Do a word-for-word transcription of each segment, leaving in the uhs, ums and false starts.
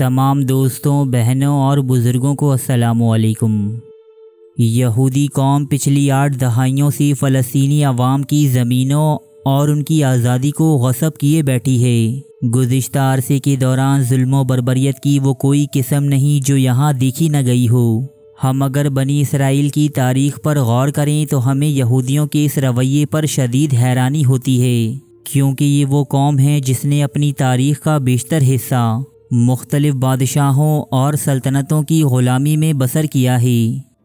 तमाम दोस्तों, बहनों और बुज़ुर्गों को अस्सलाम वालेकुम। यहूदी कौम पिछली आठ दहाइयों से फ़लस्तीनी अवाम की ज़मीनों और उनकी आज़ादी को गस्ब किए बैठी है। गुज़िश्ता अरसे के दौरान जुल्म व बर्बरियत की वो कोई किस्म नहीं जो यहाँ देखी न गई हो। हम अगर बनी इसराइल की तारीख़ पर गौर करें तो हमें यहूदियों के इस रवैये पर शदीद हैरानी होती है, क्योंकि ये वो कौम है जिसने अपनी तारीख़ का बेशतर हिस्सा मुख्तलिफ़ बादशाहों और सल्तनतों की ग़ुलामी में बसर किया है।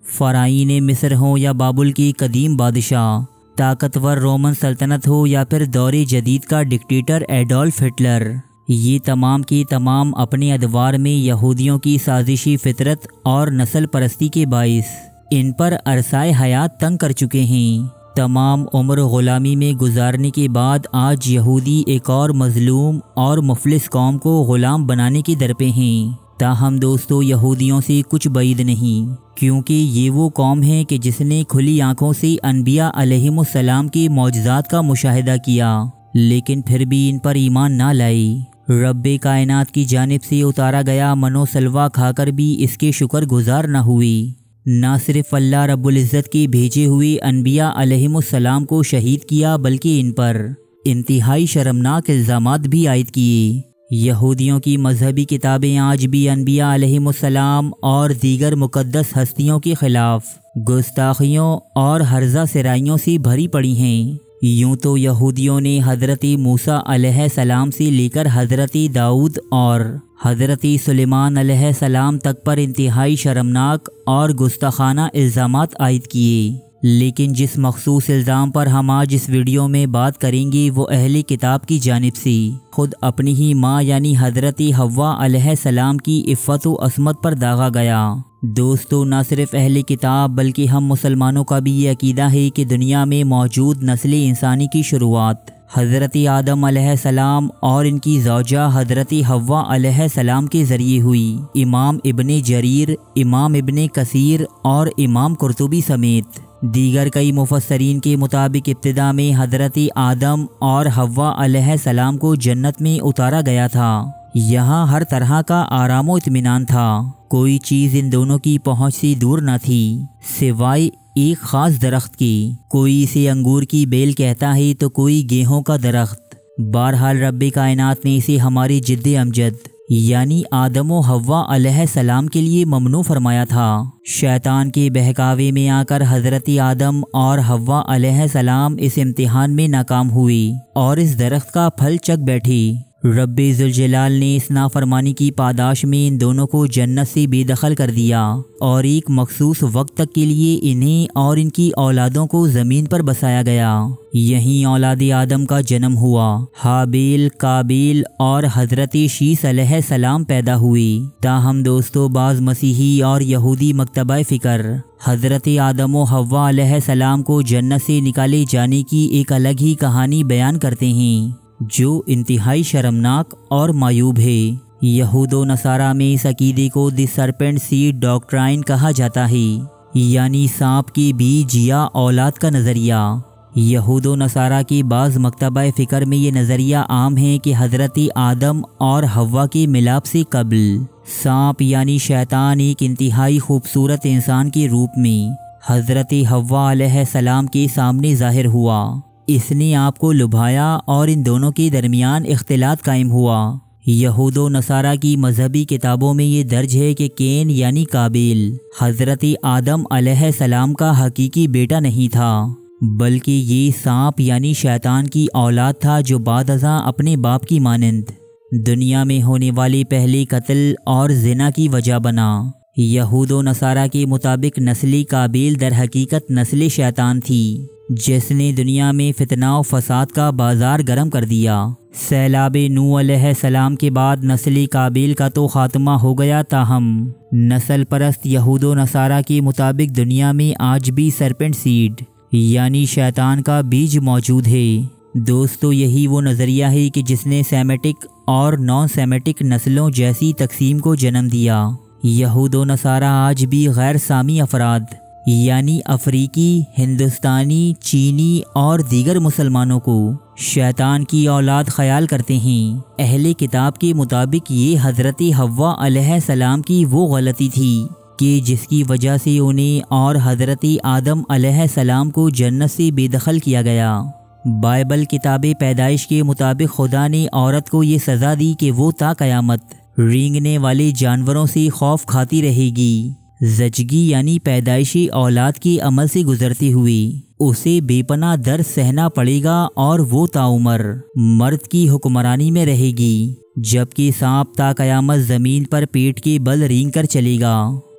फ़राईन मिस्र हो या बाबुल की कदीम बादशाह, ताकतवर रोमन सल्तनत हो या फिर दौरे जदीद का डिक्टेटर एडोल्फ हिटलर, ये तमाम की तमाम अपने अदवार में यहूदियों की साजिशी फितरत और नस्ल परस्ती के बाइस इन पर अरसाए हयात तंग कर चुके हैं। तमाम उम्र ग़ुलामी में गुजारने के बाद आज यहूदी एक और मज़लूम और मुफलिस कौम को ग़ुलाम बनाने की दर पे हैं। ताहम दोस्तों, यहूदियों से कुछ बईद नहीं, क्योंकि ये वो कौम है कि जिसने खुली आँखों से अनबिया अलैहिमुस्सलाम के मौजज़ात का मुशाहिदा किया, लेकिन फिर भी इन पर ईमान ना लाई। रब्बे कायनात की जानिब से उतारा गया मनो सलवा खाकर भी इसके शुक्र गुजार न हुई। ना सिर्फ अल्लाह रब्बुल इज़्ज़त के भेजे हुए अनबिया अलैहिमुस्सलाम को शहीद किया, बल्कि इन पर इंतहाई शर्मनाक इल्ज़ामात भी आयद किए। यहूदियों की मजहबी किताबें आज भी अनबिया अलैहिमुस्सलाम और दीगर मुक़द्दस हस्तियों के ख़िलाफ़ गुस्ताखियों और हर्जा सराइयों से भरी पड़ी हैं। यूँ तो यहूदियों ने हज़रत मूसा अलैहिस्सलाम से लेकर हज़रत दाऊद और हज़रत सुलेमान अलैहिस्सलाम तक पर इंतहाई शर्मनाक और गुस्ताखाना इल्ज़ामात आयद किए, लेकिन जिस मखसूस इल्ज़ाम पर हम आज इस वीडियो में बात करेंगे वो अहले किताब की जानिब से खुद अपनी ही माँ यानी हज़रत हव्वा अलैहिस्सलाम की इफ़्फ़त व असमत पर दागा गया। दोस्तों, न सिर्फ अहले किताब बल्कि हम मुसलमानों का भी ये अकीदा है कि दुनिया में मौजूद नस्ल इंसानी की शुरुआत हज़रत आदम अलैहिस्सलाम और इनकी ज़ौजा हज़रत हव्वा अलैहिस्सलाम के ज़रिए हुई। इमाम इब्ने जरीर, इमाम इब्ने कसीर और इमाम कुर्तुबी समेत दीगर कई मुफस्सरीन के मुताबिक इब्तिदा में हज़रत आदम और हव्वा अलैहिस्सलाम को जन्नत में उतारा गया था। यहाँ हर तरह का आराम व इत्मीनान था। कोई चीज़ इन दोनों की पहुँच से दूर न थी सिवाय एक ख़ास दरख्त की। कोई इसे अंगूर की बेल कहता है तो कोई गेहूं का दरख्त। बहरहाल रब्बे कायनात ने इसे हमारी जिद्द अमजद यानी आदम व हव्वा अलैहिस्सलाम के लिए ममनू फरमाया था। शैतान के बहकावे में आकर हज़रत आदम और हव्वा अलैहिस्सलाम इस इम्तिहान में नाकाम हुए और इस दरख्त का फल चख बैठी। रब्बे ज़ुल जलाल ने इस नाफरमानी की पादाश में इन दोनों को जन्नत से बेदखल कर दिया और एक मखसूस वक्त तक के लिए इन्हें और इनकी औलादों को ज़मीन पर बसाया गया। यहीं औलाद आदम का जन्म हुआ। हाबिल, काबिल और हज़रत शीस अलैहिस्सलाम पैदा हुए। ताहम दोस्तों, बाज़ मसीही और यहूदी मकतबा फ़िक्र हज़रत आदम व हव्वा अलैहिस्सलाम को जन्नत से निकाले जाने की एक अलग ही कहानी बयान करते हैं जो इंतहाई शर्मनाक और मायूब है। यहूदो नसारा में इस अकीदे को द सरपेंट सीड डॉक्ट्राइन कहा जाता है, यानी सांप के बीज या औलाद का नज़रिया। यहूदो नसारा की बाज़ मकतबा फ़िक्र में ये नज़रिया आम है कि हज़रत आदम और हव्वा के मिलाप से कबल सांप यानी शैतान एक इंतहाई खूबसूरत इंसान के रूप में हज़रत हव्वा अलैहिस्सलाम के सामने ज़ाहिर हुआ। इसने आपको लुभाया और इन दोनों के दरमियान इख्तिलात कायम हुआ। यहूदो नसारा की मजहबी किताबों में ये दर्ज है कि केन यानी काबिल हज़रत आदम अलैहिस्सलाम का हकीकी बेटा नहीं था, बल्कि ये सांप यानी शैतान की औलाद था जो बादअज़ां अपने बाप की मानंद दुनिया में होने वाले पहले कत्ल और ज़िना की वजह बना। यहूदो नसारा के मुताबिक नस्ल काबिल दर हकीकत नस्ल शैतान थी, जिसने दुनिया में फितना व फसाद का बाजार गर्म कर दिया। सैलाब नूह अलैहिस्सलाम के बाद नस्ल काबिल का तो खात्मा हो गया, ताहम नस्ल परस्त यहूदो नसारा के मुताबिक दुनिया में आज भी सरपेंट सीड यानी शैतान का बीज मौजूद है। दोस्तों, यही वो नज़रिया है कि जिसने सेमेटिक और नॉन सेमेटिक नस्लों जैसी तकसीम को जन्म दिया। यहूदो नसारा आज भी गैर सामी अफराद یعنی افریقی، ہندوستانی، چینی اور دیگر مسلمانوں کو شیطان کی اولاد خیال کرتے ہیں۔ اہل کتاب کے مطابق یہ حضرت حوا علیہ السلام کی وہ غلطی تھی کہ جس کی وجہ سے انہیں اور حضرت آدم علیہ السلام کو جنت سے بے دخل کیا گیا۔ بائبل کتاب پیدائش کے مطابق خدا نے عورت کو یہ سزا دی کہ وہ تا قیامت رینگنے والے جانوروں سے خوف کھاتی رہے گی۔ زچگی یعنی پیدائشی اولاد کے عمل سے گزرتے ہوئے اسے بے پناہ درد سہنا پڑے گا اور وہ تاعمر مرد کی حکمرانی میں رہے گی، جبکہ سانپ تا قیامت زمین پر پیٹ کے بل رینگ کر چلے گا۔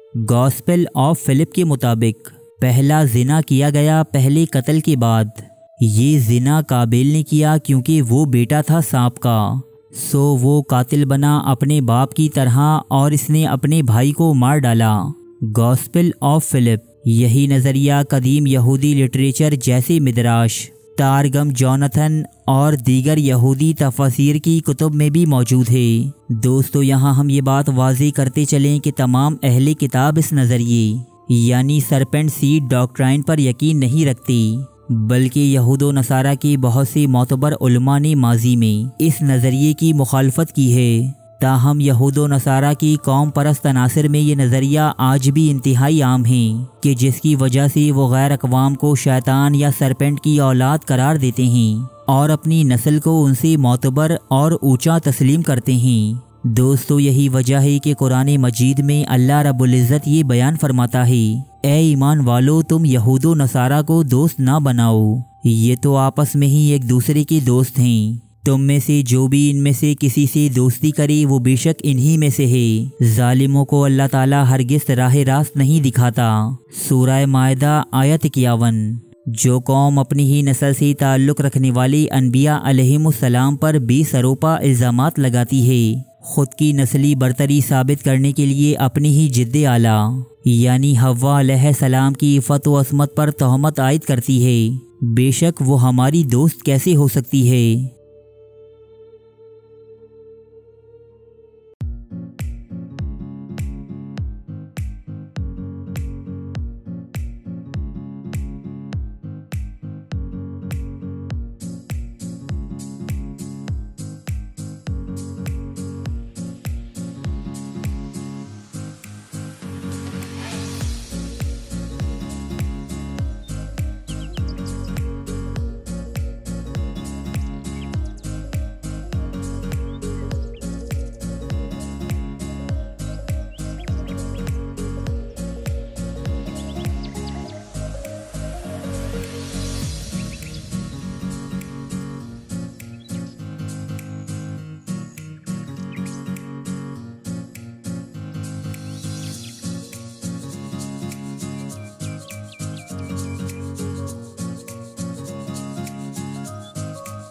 گاسپل آف فلپ کے مطابق پہلا زنا کیا گیا پہلے قتل کے بعد۔ یہ زنا قابیل نے کیا کیونکہ وہ بیٹا تھا سانپ کا، سو وہ قاتل بنا اپنے باپ کی طرح اور اس نے اپنے بھائی کو مار ڈالا۔ گاسپل آف فلپ یہی نظریہ قدیم یہودی لٹریچر جیسے مدراش، تارگم جوناتھن اور دیگر یہودی تفاسیر کی کتب میں بھی موجود ہے۔ دوستو یہاں ہم یہ بات واضح کرتے چلیں کہ تمام اہل کتاب اس نظریے یعنی سرپنٹ سیڈ ڈاکٹرائن پر یقین نہیں رکھتے، بلکہ یہود و نصارہ کے بہت سے معتبر علماء نے ماضی میں اس نظریے کی مخالفت کی ہے۔ تاہم یہود و نصارہ کی قوم پرست عناصر میں یہ نظریہ آج بھی انتہائی عام ہیں کہ جس کی وجہ سے وہ غیر اقوام کو شیطان یا سرپنٹ کی اولاد قرار دیتے ہیں اور اپنی نسل کو ان سے معتبر اور اونچا تسلیم کرتے ہیں۔ دوستو یہی وجہ ہے کہ قرآن مجید میں اللہ رب العزت یہ بیان فرماتا ہے، اے ایمان والو تم یہود و نصارہ کو دوست نہ بناؤ، یہ تو آپس میں ہی ایک دوسرے کے دوست ہیں، تم میں سے جو بھی ان میں سے کسی سے دوستی کرے وہ بے شک انہی میں سے ہے۔ ظالموں کو اللہ تعالیٰ ہرگز راہ راست نہیں دکھاتا۔ سورہ مائدہ آیت اکیاون۔ جو قوم اپنی ہی نسل سے تعلق رکھنے والے انبیاء علیہم السلام پر بے سروپا الزامات لگاتی ہے، خود کی نسلی برتری ثابت کرنے کے لیے اپنی ہی جد اعلیٰ یعنی حوا علیہ السلام کی عفت و عصمت پر تہمت عائد کرتی ہے، بے شک وہ ہماری دوست کیسے ہو سکتی ہے؟